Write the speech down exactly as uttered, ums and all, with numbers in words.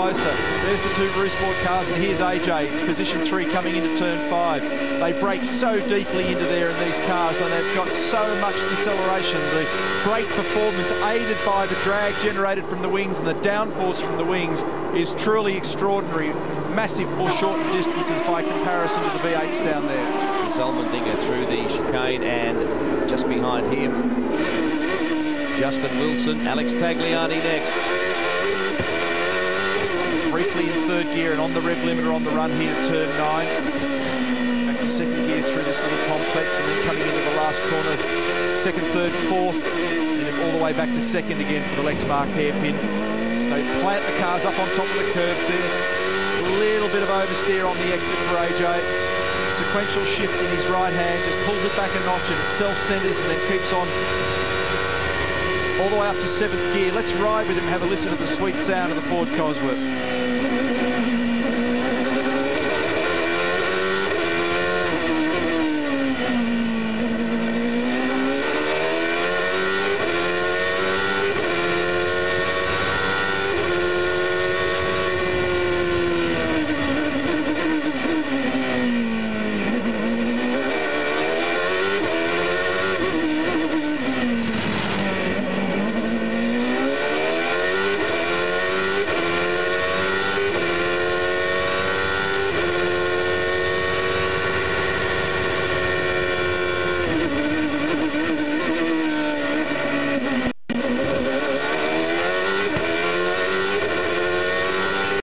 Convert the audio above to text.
closer. There's the two Roosport cars, and here's A J, position three, coming into turn five. They brake so deeply into there in these cars, and they've got so much deceleration. The brake performance, aided by the drag generated from the wings and the downforce from the wings, is truly extraordinary. Massive foreshortened distances by comparison to the V eights down there. Zolmendinger through the chicane, and just behind him, Justin Wilson, Alex Tagliani next. Briefly in third gear and on the rev limiter on the run here to turn nine. Back to second gear through this little complex, and then coming into the last corner, second, third, fourth, and then all the way back to second again for the Lexmark hairpin. They plant the cars up on top of the curbs there. A little bit of oversteer on the exit for A J. Sequential shift in his right hand, just pulls it back a notch, and it self-centers and then keeps on all the way up to seventh gear. Let's ride with him, have a listen to the sweet sound of the Ford Cosworth.